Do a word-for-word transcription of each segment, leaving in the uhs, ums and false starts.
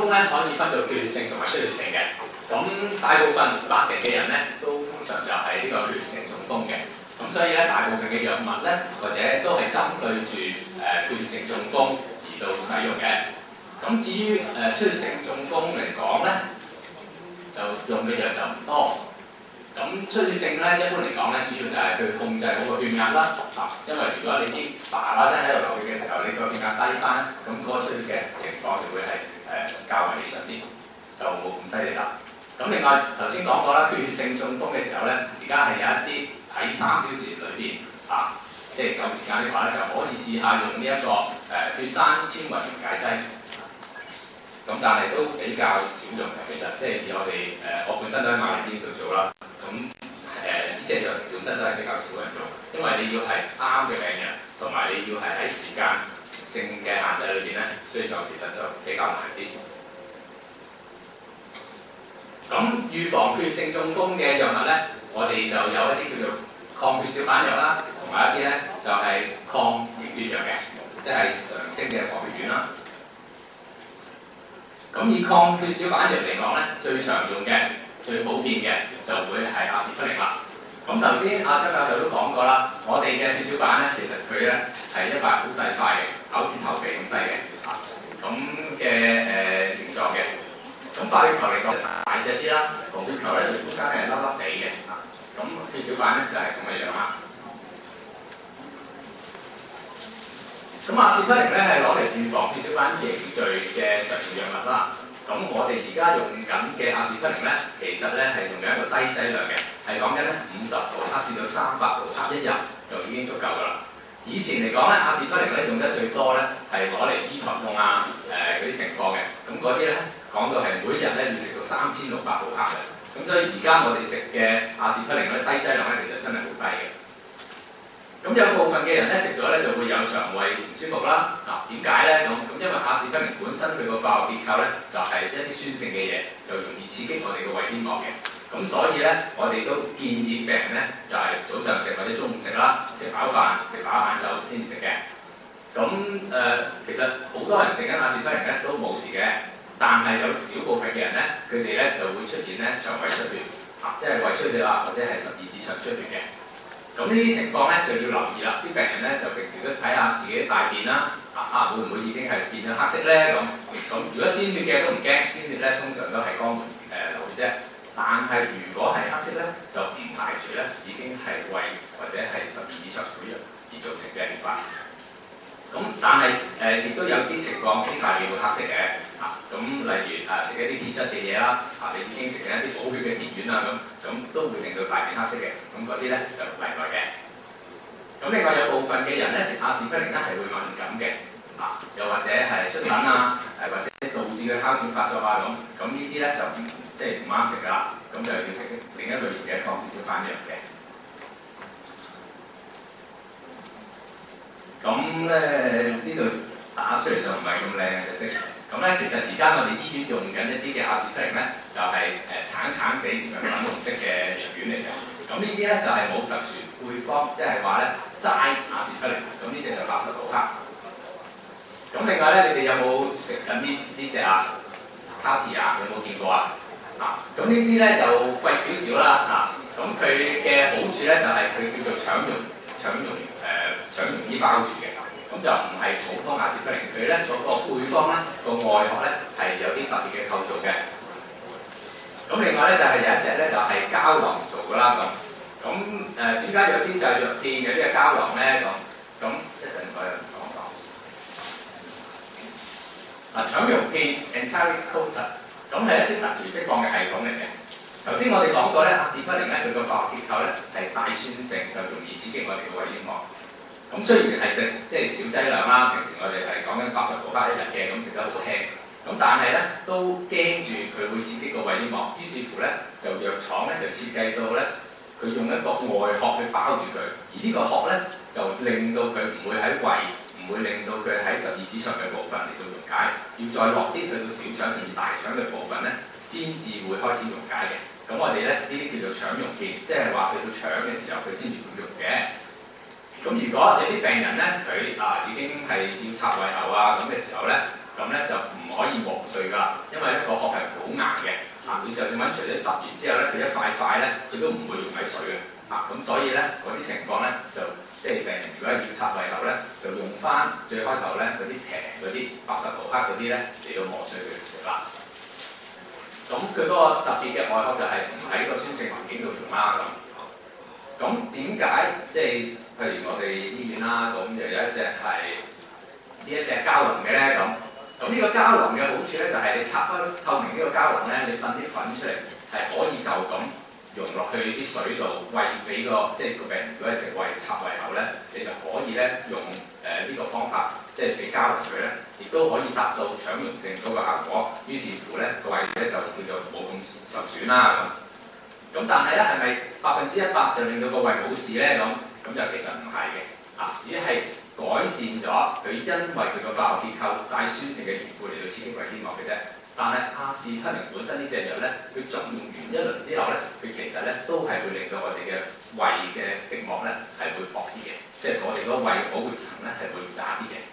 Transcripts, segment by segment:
風咧可以分到缺血性同埋出血性嘅。咁大部分八成嘅人咧都通常就係呢個缺血性中風嘅。咁所以咧，大部分嘅藥物咧，或者都係針對住誒缺血性中風而到使用嘅。咁至於誒、呃、出血性中風嚟講咧，就用嘅藥就唔多。咁出血性咧，一般嚟講咧，主要就係去控制好個血壓啦。啊，因為如果你啲爸爸真喺度流血嘅時候，你個血壓低翻，咁嗰個出血嘅情況就會係誒、呃、較為理想啲，就冇咁犀利啦。咁另外頭先講過啦，缺血性中風嘅時候咧，而家係有一啲喺三小時裏邊啊，即係夠時間的話咧，就可以試下用呢、這、一個誒、呃、血栓纖維溶解劑。咁但係都比較少用嘅，其實即係以我哋誒、呃，我本身都喺瑪麗醫院度做啦。咁誒呢隻藥本身都係比較少人用，因為你要係啱嘅病人，同埋你要係喺時間性嘅限制裏邊咧，所以就其實就比較難啲。咁預防缺血性中風嘅藥物咧，我哋就有一啲叫做抗血小板藥啦，同埋一啲咧就係、是、抗凝血藥嘅，即係常稱嘅活血丸啦。咁以抗血小板藥嚟講咧，最常用嘅、最普遍嘅就會係阿士匹靈啦。咁頭先阿張教授都講過啦，我哋嘅血小板咧，其實佢咧係一塊好細塊嘅，好似頭皮咁細嘅，咁嘅誒形狀嘅。咁白血球嚟講大隻啲啦，紅血球咧就中間係粒粒地嘅，咁血小板咧就係咁嘅樣啦。咁阿士匹靈咧係攞嚟預防血小板凝聚嘅常用藥物啦。咁我哋而家用緊嘅阿士匹靈咧，其實咧係用緊一個低劑量嘅，係講緊咧五十毫克至到三百毫克一日就已經足夠㗎啦。以前嚟講咧，阿士匹靈咧用得最多咧係攞嚟醫頭痛啊誒嗰啲情況嘅。咁嗰啲咧講到係每日咧要食到三千六百毫克嘅。咁所以而家我哋食嘅阿士匹靈咧低劑量咧其實真係好低嘅。咁有部分嘅人咧食咗咧就會有腸胃唔舒服啦。嗱，點解咧？咁咁因為阿士匹靈本身佢個化學結構咧就係、是、一啲酸性嘅嘢，就容易刺激我哋個胃黏膜嘅。咁所以咧，我哋都建議病人咧就係、是、早上食或者中午食啦，食飽飯食飽晏晝先食嘅。咁誒、呃，其實好多人食緊阿士匹靈咧都冇事嘅，但係有少部分嘅人咧，佢哋咧就會出現咧腸胃出血，啊，即係胃出血啊，或者係十二指腸出血嘅。咁呢啲情況咧就要留意啦，啲病人咧就平時都睇下自己大便啦，啊啊會唔會已經係變咗黑色咧？咁咁如果鮮血嘅都唔驚，鮮血咧通常都係肛門誒流血啫。但係如果係黑色咧，就唔排除咧已經係胃或者係十二指腸潰瘍而造成嘅血塊。咁但係誒亦都有啲情況啲大便會黑色嘅，啊咁例如誒食一啲鐵質嘅嘢啦，啊你已經食緊一啲補血嘅鐵丸啊咁，咁都會令到大便黑色嘅，咁嗰啲咧就例外嘅。咁另外有部分嘅人咧食阿士匹靈咧係會敏感嘅，啊又或者係出疹啊，誒或者導致佢哮喘發作啊咁，咁呢啲咧就唔即係唔啱食㗎啦，咁就要食另一類型嘅抗血小板藥嘅。咁咧呢度打出嚟就唔係咁靚嘅色。咁咧其實而家我哋醫院用緊一啲嘅阿士匹靈咧，就係、是、誒、呃、橙橙地接近粉紅色嘅藥丸嚟嘅。咁呢啲咧就係、是、冇特殊配方，即係話咧齋阿士匹靈。咁呢隻就八十毫克。咁另外咧，你哋有冇食緊呢呢隻啊？卡提啊，有冇見過啊？啊，咁呢啲咧就貴少少啦。啊，咁佢嘅好處咧就係、是、佢叫做腸溶腸溶誒。腸溶衣包住嘅，咁就唔係普通阿士匹靈，佢咧嗰個配方咧個外殼咧係有啲特別嘅構造嘅。咁另外咧就係、是、有一隻咧就係、是、膠囊做㗎啦咁。咁誒點解有啲就係藥片，有啲係膠囊咧咁？咁一陣我又講講。嗱，腸溶片 enteric coater， 咁係一啲特殊釋放嘅系統嚟嘅。頭先我哋講過咧，阿士匹靈咧佢個化學結構咧係帶酸性，就容易刺激我哋嘅胃黏膜。咁雖然係食即係小劑量啦，平時我哋係講緊八十毫克一日嘅，咁食得好輕。咁但係咧都驚住佢會刺激個胃黏膜，於是乎咧就藥廠咧就設計到咧，佢用一個外殼去包住佢，而呢個殼咧就令到佢唔會喺胃，唔會令到佢喺十二指腸嘅部分嚟到溶解，要再落啲去到小腸甚至大腸嘅部分咧，先至會開始溶解嘅。咁我哋咧呢啲叫做腸溶片，即係話去到腸嘅時候佢先至會溶嘅。咁如果有啲病人咧，佢啊已經係要插胃喉啊咁嘅時候咧，咁咧就唔可以磨碎㗎，因為所以咧嗰啲情況咧就即係病人如果係要插胃喉咧，就用翻最開頭咧嗰啲平嗰啲八十毫克嗰啲咧嚟到磨碎佢食啦。咁佢嗰個特別嘅外殼就係唔喺個酸性環境度用啦咁。咁點解即係譬如我哋醫院啦，咁又有一隻係呢一隻膠囊嘅咧咁。咁呢個膠囊嘅好處咧就係你拆開透明呢個膠囊咧，你揼啲粉出嚟係可以就咁溶落去啲水度餵俾個即係個病人，如果係食胃插胃喉咧，你就可以咧用誒呢、呃這個方法即係俾膠囊佢咧，亦都可以達到腸溶性嗰個效果。於是乎咧個胃咧就叫做冇咁受損啦咁。咁但係咧，係咪百分之一百就令到個胃冇事咧？咁咁就其實唔係嘅，啊，只係改善咗佢因為佢個化學結構帶酸性嘅緣故嚟到刺激胃黏膜嘅啫。但係阿士匹靈本身呢隻藥咧，佢作用完一輪之後咧，佢其實咧都係會令到我哋嘅胃嘅壁膜咧係會薄啲嘅，即係我哋嗰個胃保護層咧係會渣啲嘅。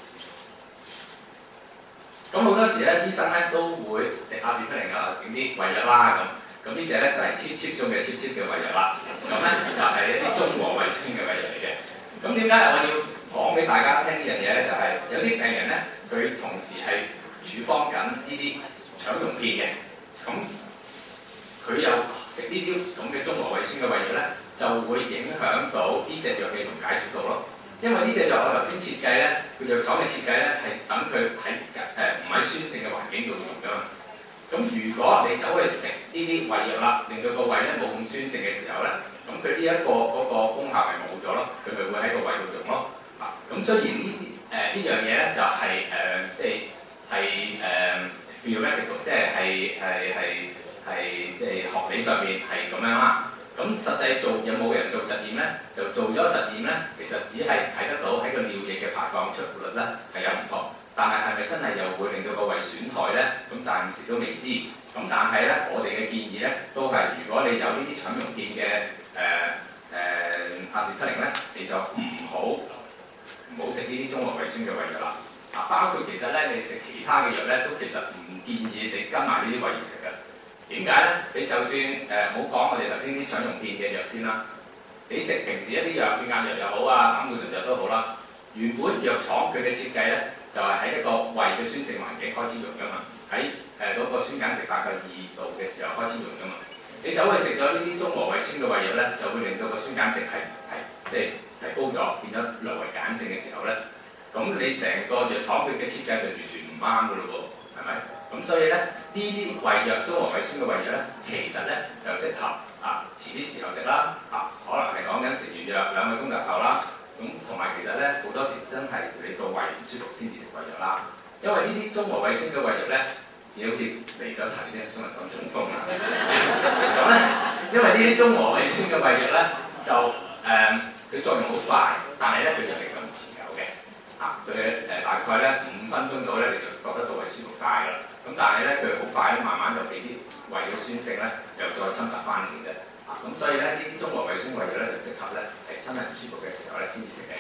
咁好多時咧，醫生咧都會食阿士匹靈啊，整啲胃藥啦咁。咁呢隻咧就係 cheap cheap 中嘅 cheap cheap 嘅胃藥啦，咁咧就係一啲中和胃酸嘅胃藥嚟嘅。咁點解我要講俾大家聽呢樣嘢咧？就係、是、有啲病人咧，佢同時係處方緊呢啲腸溶片嘅，咁佢又食呢啲咁嘅中和胃酸嘅胃藥咧，就會影響到呢隻藥嘅溶解速度咯。因為呢隻藥我頭先設計咧，佢藥廠嘅設計咧係等佢喺誒唔喺酸性嘅環境度用㗎嘛。咁如果你走去食呢啲胃藥啦，令到個胃咧冇咁酸性嘅時候咧，咁佢呢一個嗰、那個功效係冇咗咯，佢咪會喺個胃度用咯。啊，咁雖然呢誒呢樣嘢咧就係、是、誒、呃、即係係誒 theoretical， 即係係係係係即係學理上面係咁樣啦。咁實際做有冇人做實驗咧？就做咗實驗咧，其實只係睇得到喺個尿液嘅排放出率咧係有唔同。但係係咪真係又會令到個胃損害咧？咁暫時都未知。咁但係咧，我哋嘅建議咧，都係如果你有呢啲腸溶片嘅誒誒阿士匹靈咧，你就唔好唔好食呢啲中和胃酸嘅胃藥啦。啊，包括其實咧，你食其他嘅藥咧，都其實唔建議你跟埋呢啲胃藥食嘅。點解咧？你就算誒唔好講我哋頭先啲腸溶片嘅藥先啦，你食平時一啲藥，血壓藥又好啊，膽固醇藥都好啦，原本藥廠佢嘅設計咧，就係喺一個胃嘅酸性環境開始用㗎嘛，喺誒嗰個酸鹼值大概二度嘅時候開始用㗎嘛。你走去食咗呢啲中和胃酸嘅胃藥咧，就會令到個酸鹼值係提即係提高咗，變咗略為鹼性嘅時候咧，咁你成個藥廠佢嘅設計就完全唔啱㗎咯喎，係咪？咁所以咧，呢啲胃藥中和胃酸嘅胃藥咧，其實咧就適合啊遲啲時候食啦，啊可能係講緊食完藥兩個鐘頭後啦。咁同埋其實咧，好多時真係你個胃唔舒服先至食胃藥啦。因為呢啲中和胃酸嘅胃藥咧，你好似離咗題啫，今日講中風啦。咁咧，因為呢啲中和胃酸嘅胃藥咧，就誒佢、呃、作用好快，但係咧佢藥力就唔持久嘅。啊，佢誒大概咧五分鐘到咧，你就覺得個胃舒服晒㗎啦。咁但係咧，佢好快咧，慢慢就俾啲胃嘅酸性咧，又再侵襲翻嚟嘅。啊，咁所以咧，呢啲中和胃酸胃藥咧，就適合咧係真係唔舒服嘅時候咧先至食嘅。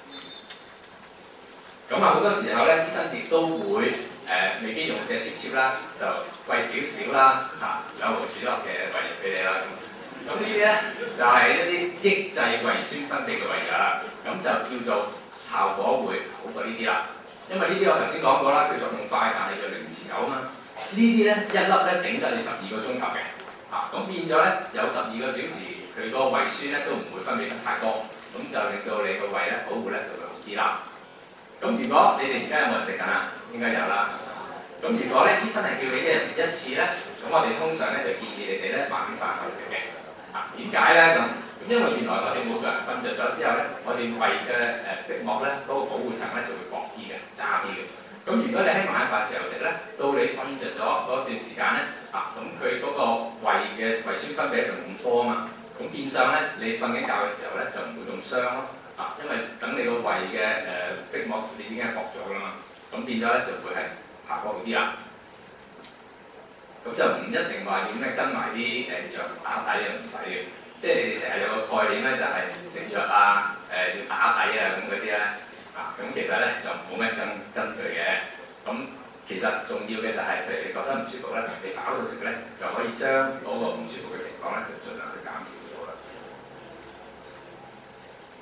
咁啊，好多時候咧，醫生亦都會誒、呃、未必用隻切切啦，就貴少少啦，嚇兩毫子粒嘅胃藥俾你啦。咁呢啲咧就係、是、一啲抑制胃酸分泌嘅胃藥啦。咁就叫做效果會好過呢啲啦。因為呢啲我頭先講過啦，佢作用快，但係藥力唔持久啊嘛。呢啲咧一粒咧頂得你十二個鐘頭嘅。啊，咁變咗咧，有十二個小時，佢個胃酸咧都唔會分泌得太多，咁就令到你個胃咧保護咧就會好啲啦。咁如果你哋而家有冇人食緊啊？應該有啦。咁如果咧醫生係叫你一日食一次咧，咁我哋通常咧就建議你哋咧晚飯後食嘅。啊，點解咧咁？咁因為原來我哋每個人瞓着咗之後咧，我哋胃嘅誒壁膜咧嗰、那個保護層咧就會薄啲嘅，渣啲嘅。咁如果你喺晚飯時候食咧，到你瞓着咗嗰段時間咧，啊，咁佢嗰個胃嘅胃酸分泌就冇咁多啊嘛，咁變相咧，你瞓緊覺嘅時候咧就唔會咁傷咯，啊，因為等你個胃嘅誒壁膜你已經係薄咗㗎啦嘛，咁變咗咧就會係效果好啲啦。咁就唔一定話要咩跟埋啲誒藥打底啊，唔使嘅，即係你哋成日有個概念咧就係食藥啊，誒、呃、要打底啊咁嗰啲咧。啊，咁其實咧就冇咩跟跟隨嘅，咁其實重要嘅就係、是，譬如你覺得唔舒服咧，你飽到食咧，就可以將嗰個唔舒服嘅情況咧，就盡量去減少咗啦。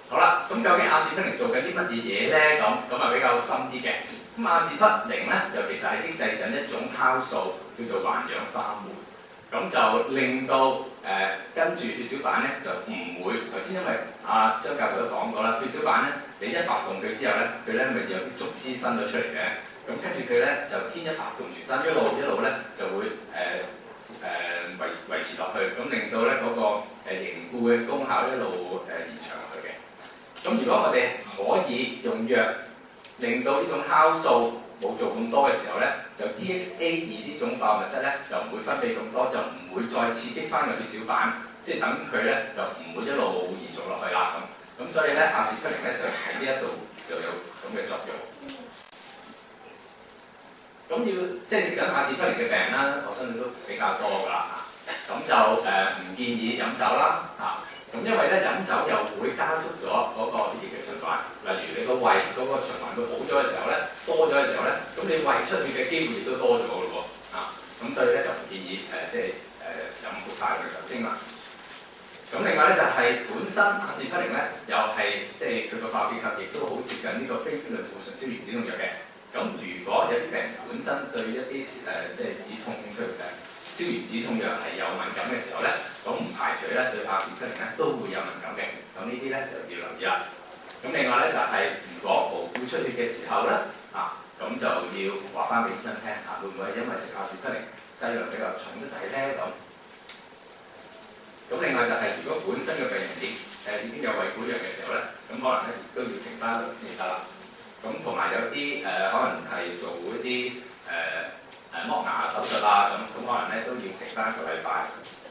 好啦，咁究竟阿士匹靈做緊啲乜嘢嘢咧？咁咁啊比較深啲嘅。咁阿士匹靈咧就其實係抑制緊一種酵素叫做環氧化酶，咁就令到誒、呃、跟住血小板咧就唔會頭先，因為阿、啊、張教授都講過啦，血小板咧你一發動佢之後咧，佢咧咪有啲組織伸咗出嚟嘅，咁跟住佢咧就牽一發動全身，一路一路咧就會誒誒維維持落去，咁令到咧嗰、那個誒凝固嘅功效一路誒、呃、延長落去嘅。咁如果我哋可以用藥令到呢種酵素冇做咁多嘅時候咧，就 T X A 二呢種化學物質咧就唔會分泌咁多，就唔會再刺激翻個血小板，即係等佢咧就唔會一路延續落去啦咁。咁所以咧阿士匹靈咧就喺呢一度就有咁嘅作用。咁要即係食緊阿士匹靈嘅病人啦，我相信都比較多㗎啦。咁就誒唔、呃、建議飲酒啦嚇。咁因為咧飲酒又會加速咗嗰個血液嘅循環，例如你個胃嗰個循環會好咗嘅時候咧，多咗嘅時候咧，咁你胃出血嘅機會亦都多咗嘅喎，啊，咁所以咧就唔建議誒、呃、即係誒飲好大量嘅酒精啦。咁另外咧就係、是、本身阿士匹靈咧又係即係佢個化學結構亦都好接近呢個非肽類固醇消炎止痛藥嘅。咁如果有啲病人本身對一啲誒、呃、即係止痛佢嘅消炎止痛藥係有敏感嘅時候咧，咁唔排除咧對阿士匹靈咧都會有敏感嘅。咁呢啲咧就要留意啦。咁另外咧就係、是、如果無故出血嘅時候咧，啊咁就要話翻俾醫生聽啊，會唔會係因為食阿士匹靈劑量比較重得滯咧咁？咁另外就係、是、如果本身嘅病人已誒已經有胃管藥嘅時候咧，咁可能咧亦都要停翻一輪先得啦。咁同埋有啲誒、呃、可能係做一啲誒。誒剝牙手術啊，咁咁可能咧都要停翻一個禮拜。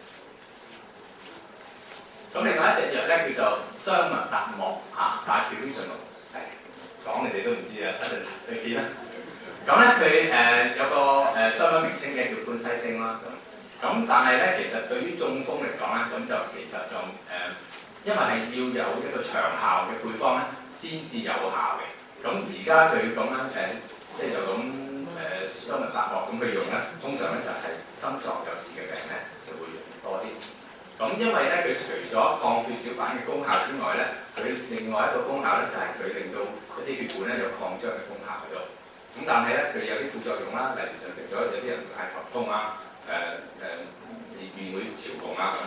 咁另外一隻藥咧叫做雙麥達莫嚇，大條呢隻藥係講你哋都唔知啊，一陣你見啦。咁咧佢誒有個誒商品名稱嘅叫潘西丁啦。咁咁但係咧其實對於中風嚟講咧，咁就其實就誒、呃、因為係要有一個長效嘅配方咧，先至有效嘅。咁而家佢咁樣誒，即係就咁。誒雙麥達莫咁佢用咧，通常咧就係、是、心臟有事嘅病咧就會用多啲。咁因為咧佢除咗抗血小板嘅功效之外咧，佢另外一個功效咧就係、是、佢令到一啲血管咧有擴張嘅功效喺度。咁但係咧佢有啲副作用啦，例如就食咗有啲人會係頭痛啊，誒誒面會潮紅啊咁。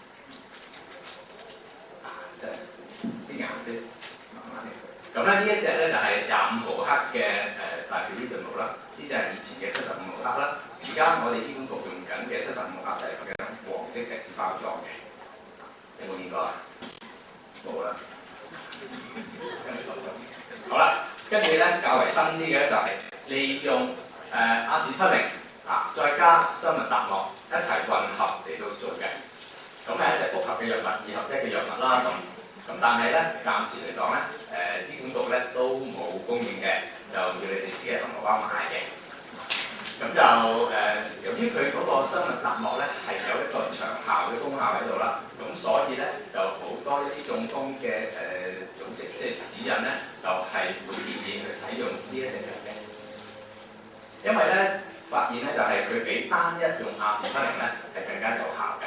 即係啲顏色慢慢嚟。咁咧呢一隻咧就係廿五毫克嘅誒大條呢頓路啦。呢就係以前嘅七十五毫克啦，而家我哋醫管局用緊嘅七十五毫克就係咁樣黃色錫紙包裝嘅，有冇見過啊？冇啦，跟住手中。好啦，跟住咧較為新啲嘅咧就係利用誒、呃、阿士匹靈啊，再加雙麥達莫一齊混合嚟到做嘅，咁係一隻複合嘅藥物，二合一嘅藥物啦咁。咁但係咧暫時嚟講咧，誒醫管局咧都冇供應嘅。就要你哋自己喺銅鑼灣買嘅，咁就誒、呃，由於佢嗰個雙麥達莫咧係有一個長效嘅功效喺度啦，咁所以咧就好多一啲中風嘅誒、呃、組織即係指引咧，就係、是、會建議去使用呢一隻藥嘅，因為咧發現咧就係佢比單一用阿士匹靈咧係更加有效嘅。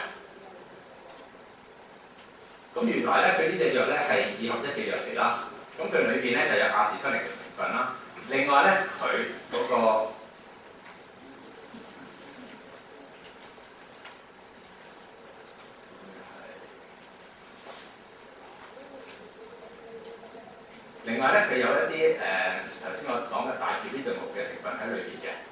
咁原來咧佢呢隻藥咧係二合一嘅藥嚟啦，咁佢裏邊咧就有阿士匹靈嘅成分啦。另外咧，佢嗰、那個另外咧，佢有一啲誒頭先我講嘅大條呢頓木嘅成分喺裏邊嘅，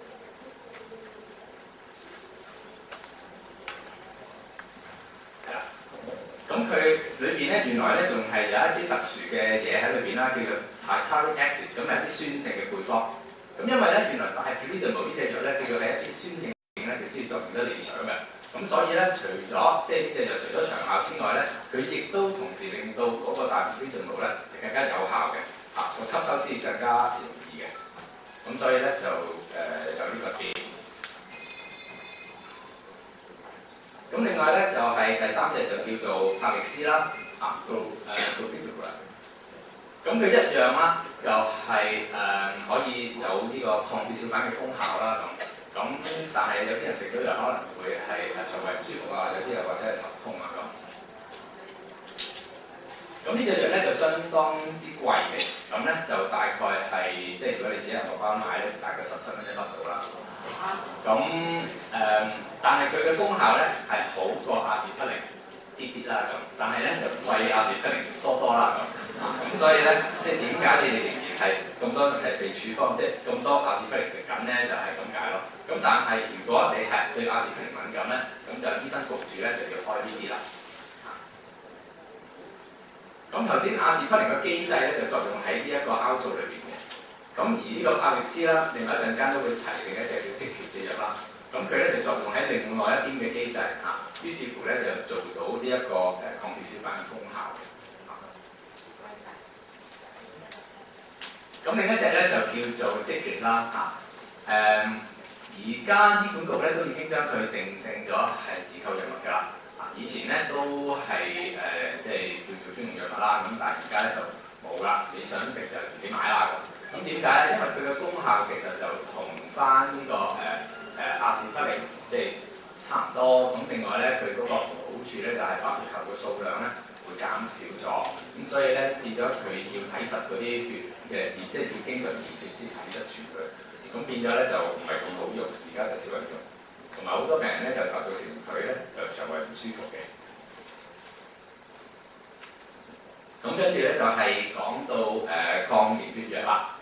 係啦。咁佢裏邊咧，原來咧仲係有一啲特殊嘅嘢喺裏邊啦，叫做 tartaric acid， 咁係啲酸性嘅配方。咁因為咧，原來大條呢頓木呢隻藥咧，叫做係一啲酸性咧，佢先作用得理想嘅。咁所以咧，除咗即係呢隻藥除咗長效之外咧，佢亦都同時令到嗰個大條呢頓木咧係更加有效嘅，嚇、啊、個吸收先更加容易嘅。咁所以咧就誒、呃、有呢個點。咁另外咧就係、是、第三隻就叫做帕力斯啦，啊個誒個邊條啦？咁佢一樣啦，就係、是、誒、呃、可以有呢個抗血小板嘅功效啦。咁咁但係有啲人食咗就可能會係誒腸胃唔舒服啊，有啲又或者係頭痛啊咁。咁咁呢隻藥咧就相當之貴嘅，咁咧就大概係即係如果你只係荷包買咧，大概十七蚊一粒到啦。咁誒、呃，但係佢嘅功效咧係好過阿士匹靈啲啲啦咁，但係咧就貴阿士匹靈多多啦咁。咁所以咧，即係點解你哋仍然係咁多係被處方，即係咁多阿士匹靈食緊咧，就係咁解咯。咁但係如果你係對阿士匹靈敏感咧，咁就醫生焗住咧就要開呢啲啦。咁頭先阿士匹靈嘅機制咧就作用喺呢一個酵素裏邊嘅。咁而呢個帕力斯啦，另外一陣間都會提另一隻叫滴血嘅藥啦。咁佢咧就作用喺另外一邊嘅機制嚇，於是乎咧就做到呢一個誒抗血小板嘅功效。咁另一隻咧就叫做滴血啦嚇。誒而家醫管局咧都已經將佢定性咗係自購藥物㗎啦。以前咧都係誒、呃、即係叫做專用藥物啦，咁但係而家咧就冇啦。你想食就自己買啦咁。咁點解咧？因為佢嘅功效其實就同翻呢個誒誒、呃、阿士匹靈即係差唔多。咁另外咧，佢嗰個好處咧就係白血球嘅數量咧會減少咗。咁所以咧變咗佢要睇實嗰啲血嘅即係血經上面血先睇得住佢。咁變咗咧就唔係咁好用，而家就少人用。同埋好多病人咧就投訴成佢咧就腸胃唔舒服嘅。咁跟住咧就係、是、講到誒、呃、抗凝血藥啦。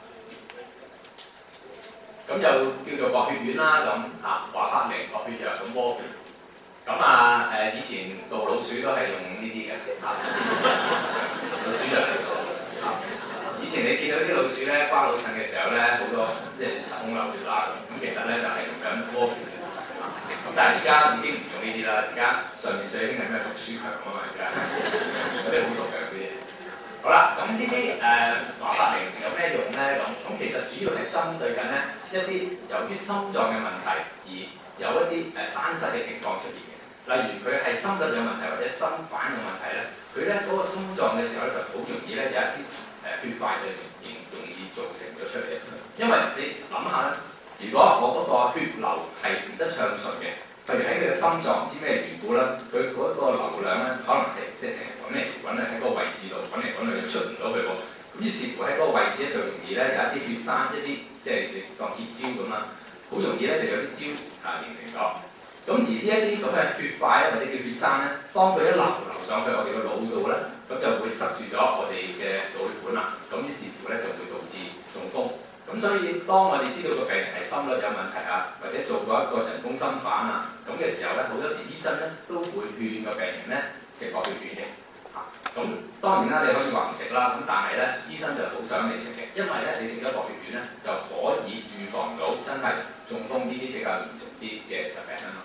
咁又叫做薄血丸啦，咁啊話發明薄血藥咁窩血。咁啊誒以前杜老鼠都係用呢啲嘅，啊老鼠藥嚟嘅。以前你見到啲老鼠咧瓜老襯嘅時候咧，好多即係七孔流血啦咁，咁其實咧就係、是、用緊窩血。咁但係而家已經唔用呢啲啦，而家上面最興係咩讀書強啊嘛，而家嗰啲好毒嘅嗰啲嘢。好啦，咁呢啲誒華法靈有咩用咧？咁咁其實主要係針對緊咧一啲由於心臟嘅問題而有一啲誒栓塞嘅情況出現嘅。例如佢係心率有問題或者心瓣有問題咧，佢咧嗰個心臟嘅時候咧就好容易咧有一啲誒血塊就容易容易造成咗出嚟。因為你諗下咧。如果我嗰個血流係唔得暢順嘅，譬如喺佢嘅心臟唔知咩緣故啦，佢嗰個流量咧可能係即係成日揾嚟揾去喺嗰個位置度揾嚟揾去又出唔到去喎，咁於是乎喺嗰個位置咧就容易咧有一啲血栓，一啲即係你當結焦咁啦，好容易咧就有啲焦啊形成咗。咁而呢一啲咁嘅血塊咧或者叫血栓咧，當佢一流流上去我哋個腦度咧，咁就會塞住咗我哋嘅腦血管啦，咁於是乎咧就會導致中風。咁所以當我哋知道個病人係心率有問題啊，或者做過一個人工心瓣啊，咁嘅時候咧，好多時醫生咧都會勸個病人咧食薄血丸嘅。嚇、啊，咁當然啦，你可以話唔食啦，咁但係咧醫生就好想你食嘅，因為咧你食咗薄血丸咧就可以預防到真係中風呢啲比較嚴重啲嘅疾病啊嘛。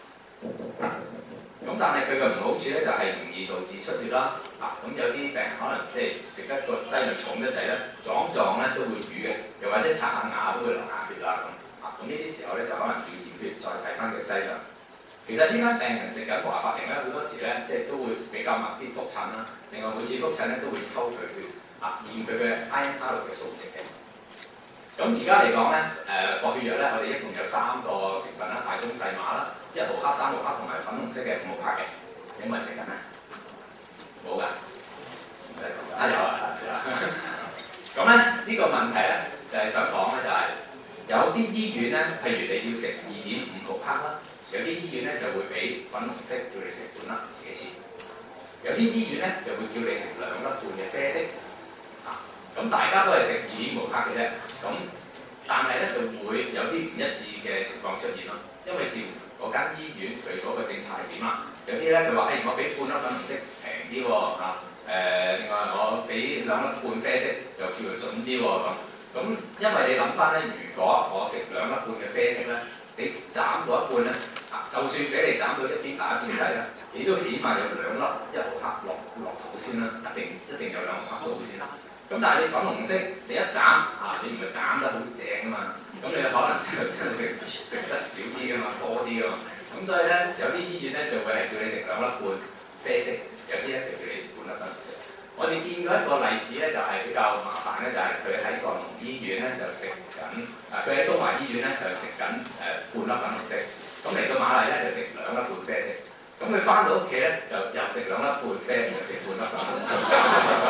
咁但係佢嘅唔好處咧就係、是、容易導致出血啦。啊，咁有啲病人可能即係食得個劑量重得滯咧，撞撞咧都會瘀嘅，又或者刷下牙都會流牙血啦咁。啊，咁呢啲時候咧就可能要驗血再睇翻個劑量。其實點解病人食緊華法靈咧，好多時咧即係都會比較密啲覆診啦。另外每次覆診咧都會抽佢血，啊驗佢嘅 iron channel 嘅數值嘅。咁而家嚟講咧，誒薄血藥咧，我哋一共有三個成分啦，大中細碼啦，一毫克、三毫克同埋粉紅色嘅五毫克嘅，有冇人食緊啊？冇㗎，唔使講啊有啊，咁咧呢個問題咧就係、是、想講咧就係、是、有啲醫院咧，譬如你要食二點五毫克啦，有啲醫院咧就會俾粉紅色叫你食半粒自己切，有啲醫院咧就會叫你食兩粒半嘅啡色，啊咁大家都係食二點五毫克嘅啫，咁但係咧就會有啲唔一致嘅情況出現咯，因為視乎嗰間醫院佢嗰個政策係點啦。有啲咧佢話：誒、欸，我俾半粒粉紅色平啲喎嚇，另外我俾兩粒半啡色就叫做準啲喎咁。咁因為你諗翻咧，如果我食兩粒半嘅啡色咧，你斬到一半咧，啊，就算俾你斬到一邊大一邊細咧，你都起碼有兩粒一毫克落落肚先啦，一定一定有兩毫克到先啦。咁但係你粉紅色你一斬啊，你唔係斬得好正啊嘛，咁你可能真係食食得少啲噶嘛，多啲噶嘛。咁所以咧，有啲醫院咧就會係叫你食兩粒半啡色，有啲咧就叫你半粒粉紅色。我哋見過一個例子咧，就係、是、比較麻煩咧，就係佢喺國龍醫院咧就食緊，啊佢喺東華醫院咧就食緊誒半粒粉紅色，咁嚟到瑪麗咧就食兩粒半啡色，咁佢翻到屋企咧就又食兩粒半啡，又食半粒粉紅色。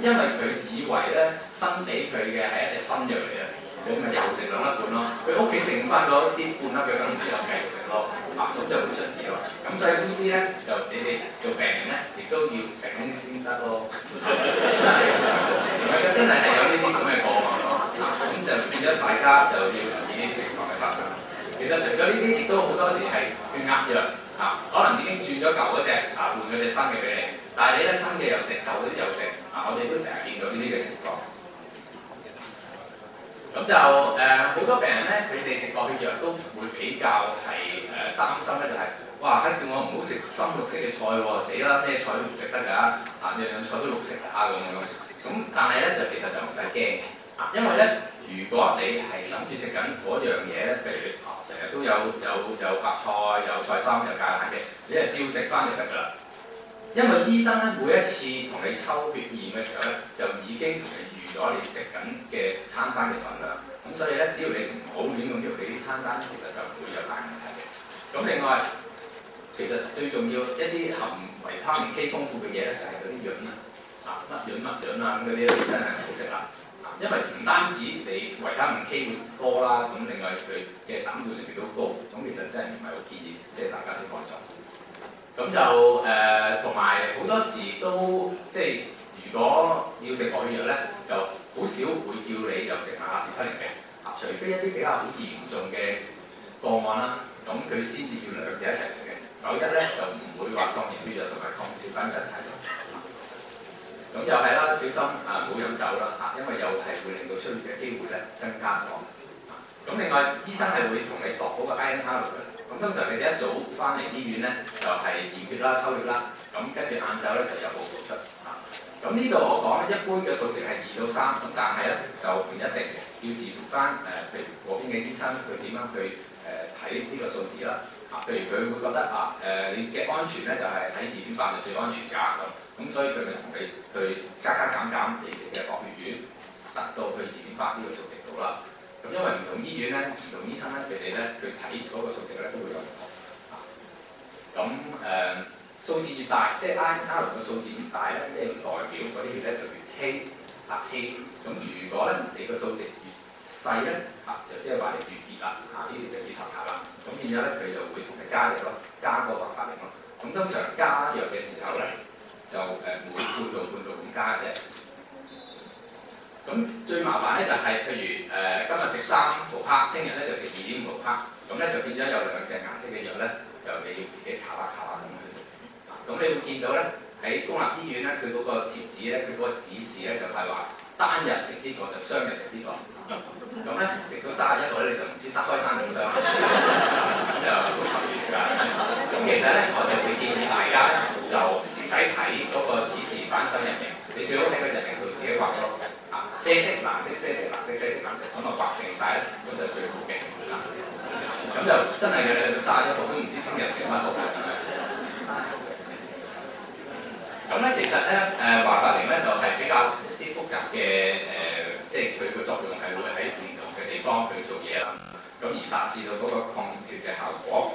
因為佢以為咧生死佢嘅係一隻新藥嚟嘅，佢咪又食兩粒半咯。佢屋企剩翻嗰啲半粒嘅金之後繼續食咯，啊咁就會出事咯。咁所以呢啲咧就你哋做病人咧，亦都要醒先得咯。真係係有呢啲咁嘅個案咯，啊咁就變咗大家就要留意呢啲情況嘅發生。其實除咗呢啲，亦都好多時係血壓藥。啊，可能已經轉咗舊嗰隻，啊換咗隻新嘅俾你，但係你咧新嘅又食，舊嗰啲又食，啊我哋都成日見到呢啲嘅情況。咁就誒好、呃、多病人咧，佢哋食落血藥都會比較係誒、呃、擔心咧，就係、是、哇，叫我唔好食深綠色嘅菜喎，死啦，咩菜都唔食得㗎，啊樣樣菜都綠色啊咁樣。咁但係咧就其實就唔使驚嘅，啊因為咧如果你係諗住食緊嗰樣嘢咧，譬如啊成日都有有有白菜、有菜心、有芥蘭嘅，你係照食翻就得㗎啦。因為醫生咧每一次同你抽血驗嘅時候咧，就已經同你預咗你食緊嘅餐單嘅份量，咁所以咧只要你唔好亂咁用你啲餐單，其實就唔會有大問題嘅。咁另外，其實最重要一啲含維他命 K 豐富嘅嘢咧，就係嗰啲潤啊，啊乜潤乜潤啊咁嗰啲真係好食啦。因為唔單止你維他命 K 會多啦，咁另外佢嘅膽固醇亦都高，咁其實真係唔係好建議，即係大家食乾餸。咁就誒同埋好多時都即係如果要食降血藥咧，就好少會叫你又食埋阿士匹靈嘅，啊除非一啲比較好嚴重嘅個案啦，咁佢先至要兩隻一齊食嘅，否則咧就唔會話降血藥同埋降小分一齊用。咁又係啦，小心啊，唔好飲酒啦嚇，因為又係會令到出血嘅機會咧增加咗。咁另外，醫生係會同你度嗰個 I N R 嘅。咁通常你哋一早翻嚟醫院咧，就係、是、驗血啦、抽血啦。咁跟住晏晝咧就有報告出嚇。咁呢度我講一般嘅數值係二到三，咁但係咧就唔一定嘅，要視乎翻誒，譬如嗰邊嘅醫生佢點樣去誒睇呢個數字啦。嚇，譬如佢會覺得啊誒、呃，你嘅安全咧就係喺二點八就最安全㗎咁。咁所以佢咪同你去加加減減你食嘅降血丸，達到去二點八呢個數值度啦。咁因為唔同醫院咧，唔同醫生咧，佢哋咧佢睇嗰個數值咧都會有唔同。咁誒數字越大，即係 I N R 嘅數字越大咧，即係代表嗰啲血咧就越稀啊稀。咁如果咧你個數值越細咧，啊就即係話你越熱啦，啊呢條就熱塌塌啦。咁變咗咧佢就會同你加藥咯，加個白法令咯。咁通常加藥嘅時候咧，就誒每半度半度咁加嘅。咁最麻煩咧就係、是、譬如誒、呃、今日食三毫克，聽日咧就食二點五毫克，咁咧就變咗有兩隻顏色嘅藥咧，就你要自己卡下卡下咁去食。咁你會見到咧喺公立醫院咧，佢嗰個貼紙咧，佢嗰個指示咧就係、是、話單日食呢、這個就雙日食呢、這個。咁咧食到三十一個咧，你就唔知得開單定雙，咁就好沉船㗎。咁其實咧我就會建議大家咧就唔使睇嗰個指示板雙日嘅，你最好喺個日曆度自己畫咯。啡色、藍色、啡色、藍色、啡色、藍色，咁啊畫定晒咧，咁就最好嘅。咁就真係嘅，你去到三十一號都唔知聽日食乜好嘅。咁咧其實咧誒華法靈咧就係、是、比較啲複雜嘅誒、呃，即係佢個作用係會喺唔同嘅地方去做嘢啦，咁而達至到嗰個抗血嘅效果。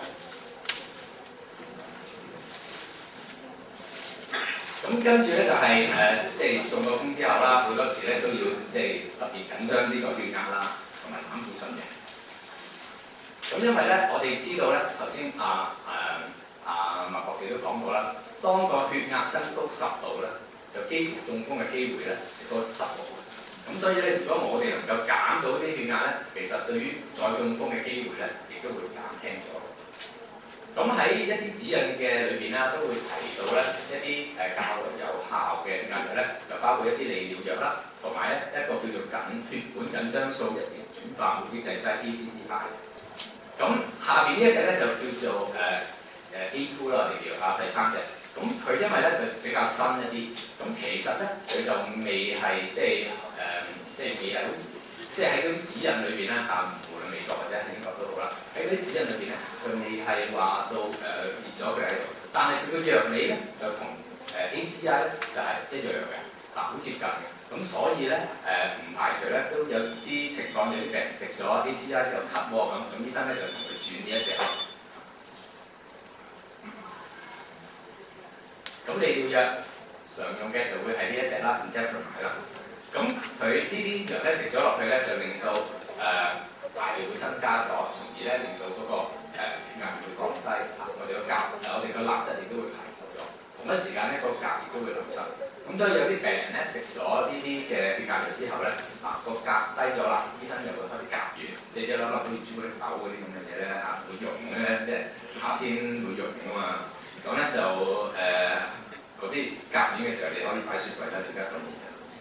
咁跟住咧就係、是、誒、呃，即係中咗風之後啦，好多時咧都要即係特別緊張呢個血壓啦，同埋膽固醇嘅。咁因為咧，我哋知道咧，頭先阿誒阿麥博士都講過啦，當個血壓增高十度咧，就幾乎中風嘅機會咧亦都十度。咁所以咧，如果我哋能夠減到啲血壓咧，其實對於再中風嘅機會咧，亦都會減輕咗。咁喺一啲指引嘅裏邊啦，都會提到咧一啲誒較為有效嘅壓藥咧，就包括一啲利尿藥啦，同埋一一個叫做緊血管緊張素一型轉化酶抑制劑 A C D I。咁下邊呢一隻咧就叫做誒誒 A two 啦，我哋叫啊第三隻。咁佢因為咧就比較新一啲，咁其實咧佢就未係即係誒即係未係好，即係喺嗰啲指引裏邊咧嚇，無論美國或者係英國都好啦，喺嗰啲指引裏邊咧，佢未係話到誒列咗佢喺度，但係佢個藥理咧就同誒 A C D I 咧就係一樣嘅，嗱好接近嘅，咁所以咧誒唔排除咧都有啲情況，有啲病人食咗 A C D I 之後咳喎咁，咁醫生咧就同佢轉呢一隻。咁利尿藥、水常用嘅就會係呢一隻啦 Indapamide 啦。咁佢呢啲藥咧食咗落去咧，就令到誒、呃、排尿會增加咗，從而咧令到嗰、那個誒血壓會降低，啊我哋個鉀，我哋個鈉質亦都會排走咗。同一時間咧個鉀亦都會流失。咁所以有啲病人咧食咗呢啲嘅血壓藥之後咧，啊個鉀低咗啦，醫生就會開啲鉀丸，即係一粒粒好似朱古力豆嗰啲咁嘅嘢咧嚇，會溶咧，即係夏天會溶㗎嘛。咁咧就誒嗰啲鉀丸嘅時候，你可以擺雪櫃啦，而家咁熱。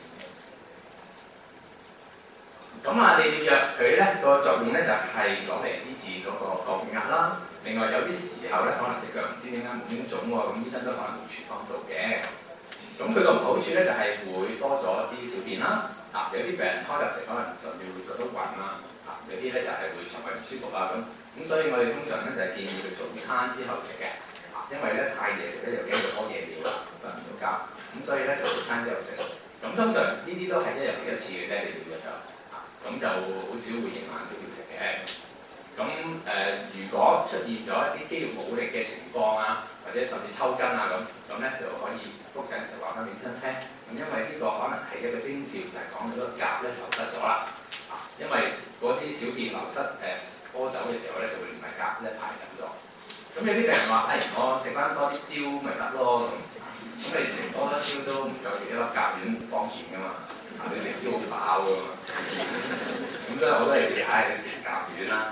咁啊，利尿藥佢咧個作用咧就係攞嚟醫治嗰個降血壓啦。另外有啲時候咧，可能隻腳唔知點解無端端腫喎，咁醫生都可能會處方做嘅。咁佢個唔好處咧就係會多咗啲小便啦。啊，有啲病人開頭食可能甚至會覺得暈啦。啊，有啲咧就係會腸胃唔舒服啊咁。咁所以我哋通常咧就係建議佢早餐之後食嘅。啊，因為咧太夜食咧又驚到屙夜尿啦，瞓唔到覺。咁所以咧就早餐之後食。咁通常呢啲都係一日食一次嘅啫，利尿藥就。咁就好少會夜晚都要食嘅。咁誒、呃，如果出現咗一啲肌肉冇力嘅情況啊，或者甚至抽筋啊咁，咁咧就可以覆診嘅時候話翻俾醫生聽。咁因為呢個可能係一個徵兆，就係講到嗰個鉀咧流失咗啦。啊，因為嗰啲小便流失誒屙、呃、走嘅時候咧，就會連埋鉀咧排走咗。咁有啲病人話：誒、哎，我食翻多啲蕉咪得咯。咁你食多一蕉都唔夠幾粒鉀丸方便㗎嘛。啊！你食蕉好飽㗎嘛，咁所以我都係試下食鉀丸啦。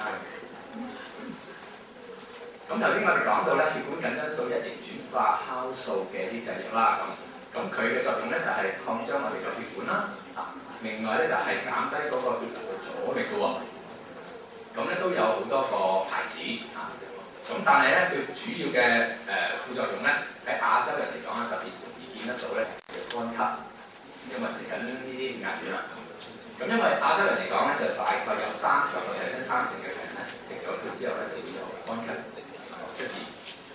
咁頭先我哋講到咧，血管緊張素一型轉化酵素嘅啲製藥啦，咁咁佢嘅作用咧就係擴張我哋嘅血管啦。啊，另外咧就係減低嗰個血流嘅阻力嘅喎。咁咧都有好多個牌子啊。咁但係咧，佢主要嘅誒、呃、副作用咧喺亞洲人嚟講咧，特別容易見得到咧係乾咳。因為食緊呢啲血壓丸啦，咁因為亞洲人嚟講咧，就大概有三十個 percent 三成嘅人咧食咗之後咧就會有乾咳嘅情況出現。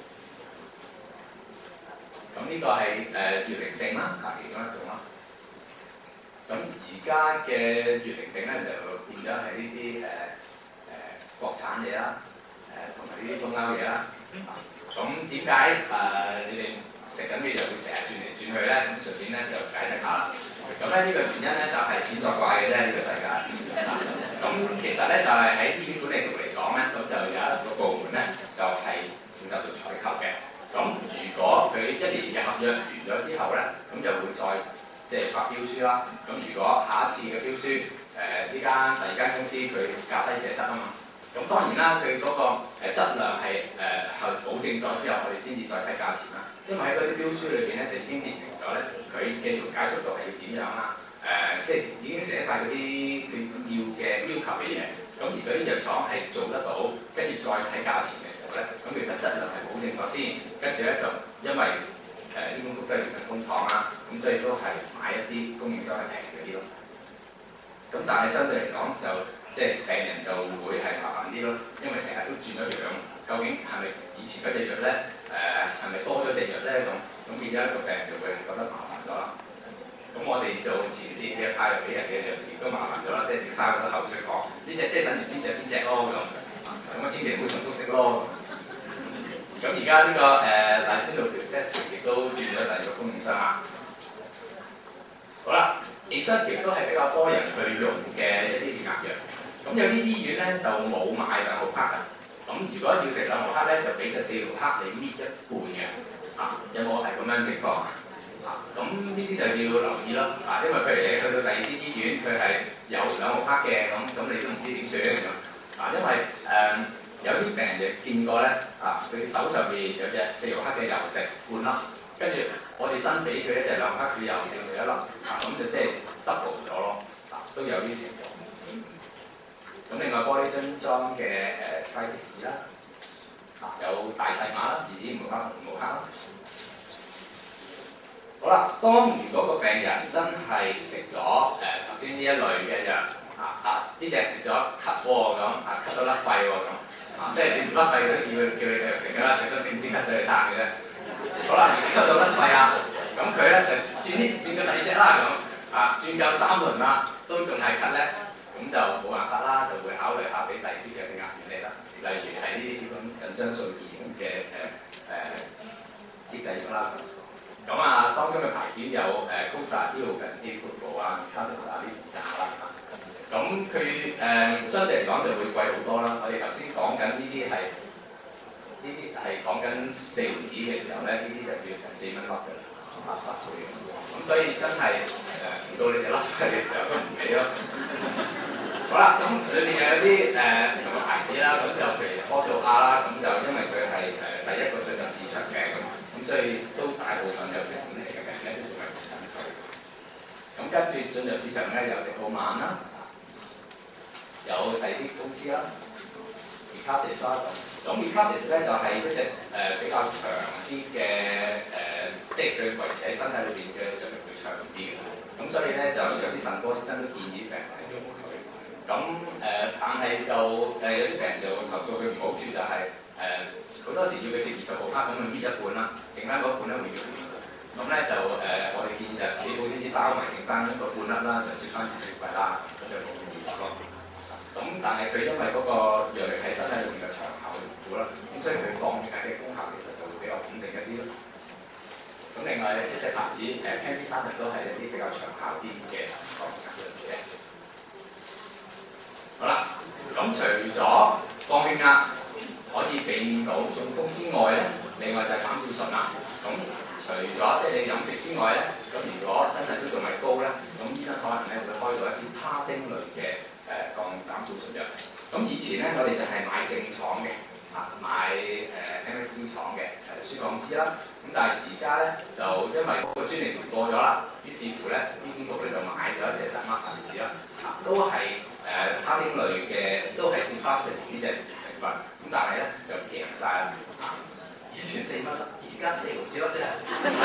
咁呢個係誒乙型定啦，啊其中一種啦。咁而家嘅乙型定咧就變咗係呢啲誒誒國產嘢啦，誒同埋呢啲東歐嘢啦。咁點解誒你哋食緊嘅藥會成日轉嚟轉去咧？咁順便咧就解釋下啦。咁咧呢個原因咧就係錢作怪嘅啫，呢、這個世界。咁其實咧就係喺醫院管理局嚟講咧，咁就有一個部門咧就係、是、負責做採購嘅。咁如果佢一年嘅合約完咗之後咧，咁就會再即係、就是、發標書啦。咁如果下一次嘅標書誒呢間第二間公司佢價低者得啊嘛。咁當然啦，佢嗰、那個誒、呃、質量係誒係保證咗之後，我哋先至再睇價錢啦。因為喺嗰啲標書裏邊咧，就已經列明咗咧，佢嘅溶解速度係要點樣啦。誒、呃，即係已經寫晒嗰啲佢要嘅要求嘅嘢。咁而嗰啲藥廠係做得到，跟住再睇價錢嘅時候咧，咁其實質量係保證咗先。跟住咧就因為誒醫管局都係用緊公帑啦，咁所以都係買一啲供應商係平嗰啲咯。咁但係相對嚟講就即係病人就會係麻煩啲咯，因為成日都轉咗樣，究竟係咪以前嗰隻藥咧？誒係咪多咗隻藥咧？咁咁變咗一個病人就會覺得麻煩咗啦。咁我哋做前線嘅派落俾人嘅藥亦都麻煩咗啦，即係要嘥好多口水講呢隻即係等於邊隻邊隻咯咁。咁啊千祈唔好重複食咯。咁而家呢個誒嗱先導條 set 亦都轉咗第二個供應商啦。好啦 ，Exertive 都係比較多人去用嘅一啲血壓藥。咁有啲醫院咧就冇買兩毫克㗎。咁如果要食兩毫克咧，就俾隻四毫克你搣一半嘅。啊，有冇係咁樣情況啊？咁呢啲就要留意咯。啊，因為譬如你去到第二啲醫院，佢係有兩毫克嘅，咁咁你都唔知點算咁。啊，因為誒、呃、有啲病人就見過咧，啊，佢手上邊有隻四毫克嘅油食半粒，跟住我哋新俾佢一隻兩毫克，佢又剩食一粒，啊，咁就即係 double 咗咯。啊，都有啲情況。咁另外玻璃樽裝嘅誒 Tritix 啦，啊有大細碼啦，二點五毫克同五毫克啦。好啦，當如果個病人真係食咗誒頭先呢一類嘅藥，啊啊呢隻食咗咳喎咁，啊咳到甩肺喎咁，啊即係你唔甩肺都叫叫你繼續食㗎啦，除咗整支咳水嚟嘆嘅啫。好啦，咳到甩肺啦，咁佢咧就轉啲轉咗第二隻啦咁，啊轉夠三輪啦，都仲係咳咧。咁就冇辦法啦，就會考慮下俾第二啲嘅壓源你啦，例如係呢啲咁緊張素二嘅誒誒抑制藥啦。咁啊，當中嘅排子有誒 Clozaril 嘅 A-Pro 啊、Cartus 啊呢扎啦。咁佢誒相對嚟講就會貴好多啦。我哋頭先講緊呢啲係呢啲係講緊四毫子嘅時候咧，呢啲就要成四蚊粒㗎啦，八十倍。咁所以真係誒唔到你哋粒嘅時候都唔俾咯。好啦，咁裏面又有啲誒唔同嘅牌子啦，咁就譬如科素 R 啦，咁就因為佢係誒第一個進入市場嘅，咁咁所以都大部分有成本期嘅病咧都仲係緊佢。咁跟住進入市場咧有迪奧曼啦，有第啲公司啦 ，Ecardis 啦，咁 Ecardis 咧就係一隻誒比較長啲嘅誒，即係佢維持喺身體裏邊嘅藥力會長啲嘅，咁所以咧就有啲腎科醫生都建議病人用佢。咁誒、呃，但係就誒、呃、有啲病人就投訴佢唔好處就係誒好多時要佢食二十毫克咁樣搣一半啦，剩翻嗰半咧會溶。咁咧就誒、呃，我哋建議就起保鮮紙包埋剩翻嗰半粒啦，就雪翻入雪櫃啦，咁就冇咁易咯。咁但係佢因為嗰個藥力喺身體裏面嘅長效嘅緣故啦，咁所以佢降血壓嘅功效其實就會比較穩定一啲咯。咁另外一隻牌子誒 Candy 三十都係一啲比較長效啲嘅降血壓嘅嘢。好啦，咁除咗降血壓可以避免到中風之外咧，另外就係膽固醇啦。咁除咗即係你飲食之外咧，咁如果真係都仲係高咧，咁醫生可能咧會開到一啲他汀類嘅誒降膽固醇藥。咁以前咧我哋就係買正廠嘅，啊買誒 M S D 廠嘅誒舒降脂啦。咁但係而家咧就因為個專利年過咗啦，於是乎咧醫管局咧就買咗一隻雜麥牌子啦，啊都係。誒他汀類嘅都係 Cephastatin 呢隻成分，咁但係咧就平晒啦。以前四蚊粒，而家四毫子咯，即係。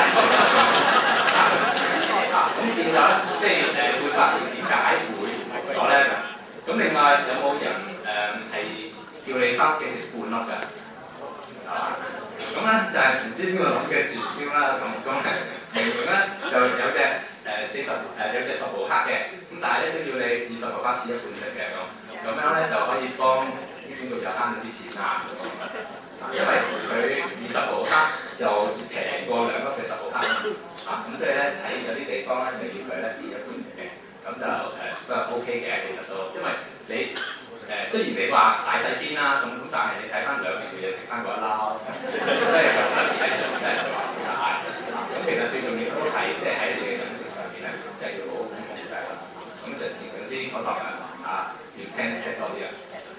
咁變咗咧，即係誒會發現點解會唔同咗咧？咁另外有冇人誒係、呃、叫你返屋企食半粒㗎？啊，咁咧就係唔知邊個諗嘅傳銷啦。咁咁明明咧就有隻誒四十誒有隻十毫克嘅。咁但係咧都要你二十毫克切一半食嘅咁，咁樣咧就可以幫醫管局又慳咗啲錢啦。因為佢二十毫克就平過兩粒嘅十毫克啊，咁所以咧喺有啲地方咧就要佢咧切一半食嘅，咁就誒都係 O K 嘅，其實都，因為你誒、呃、雖然你話大細邊啦，咁咁但係你睇翻兩邊嘅嘢食翻嗰一粒，即係咁樣睇就真係話唔大。咁其實最重要都係即係喺你嘅飲食上面咧，即係要好好控制啦。咁就營養師嗰堂啊，要聽聽多啲啊。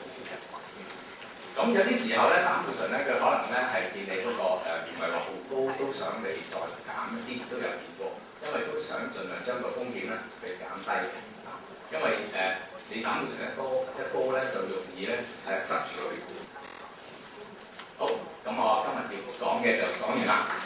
咁有啲時候咧，膽固醇咧，佢可能咧係見你嗰、那個誒唔係話好高，都想你再減一啲，都有見過，因為都想盡量將個風險咧嚟減低嘅。因為誒、呃、你膽固醇一高一高咧，就容易咧誒塞住個血管。好，咁我今日要講嘅就講完啦。